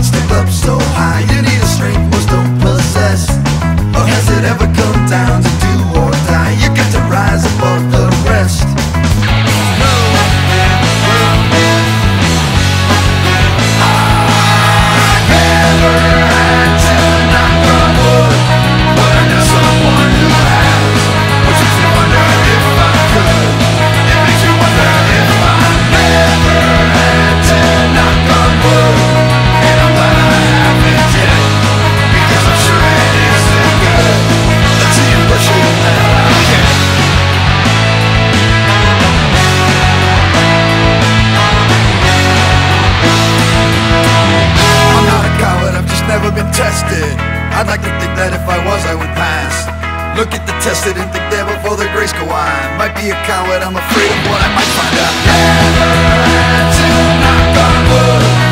step up so high. You need a strength most don't possess. Or has it ever come down to do or die? You got to rise above the rest. Never been tested. I'd like to think that if I was, I would pass. Look at the tested and think there before the grace go on. Might be a coward, I'm afraid of what I might find out. Never had to knock on wood.